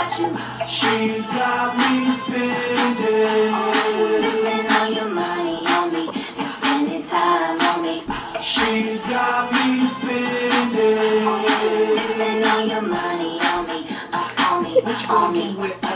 She's got me spending. Spending all your money on me, and spending time on me. She's got me spending. Spending all your money on me, on me, on me.